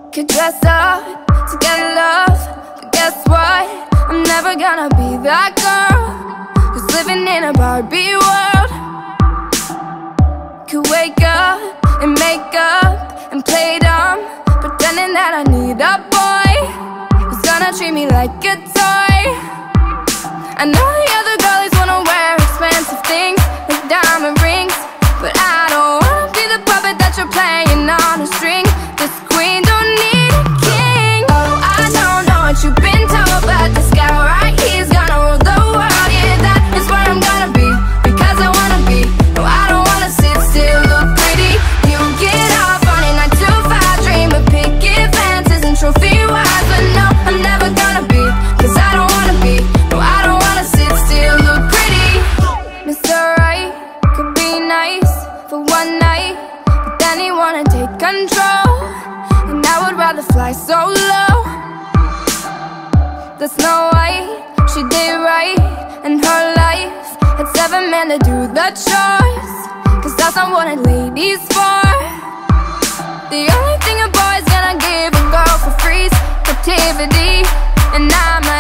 Could dress up to get love, but guess what? I'm never gonna be that girl who's living in a Barbie world. Could wake up and make up and play dumb, pretending that I need a boy who's gonna treat me like a toy. I know the other girlies wanna wear expensive things like diamond rings, but I don't wanna be the puppet that you're playing on a string. This queen don't need a king. Oh, I don't know what you've been told, but this guy right here's gonna rule the world. Yeah, that is where I'm gonna be, because I wanna be. No, I don't wanna sit still, look pretty. You get off on a 9 to 5 dream of picket fences and trophy wives, but no, I'm never gonna be, cause I don't wanna be. No, I don't wanna sit still, look pretty. Mr. Right could be nice for one night, but then he wanna take control, and I would rather fly solo. The Snow White, she did right in her life, had 7 men to do the chores, cause that's not what a lady's for. The only thing a boy's gonna give a girl for free is captivity, and I'm like,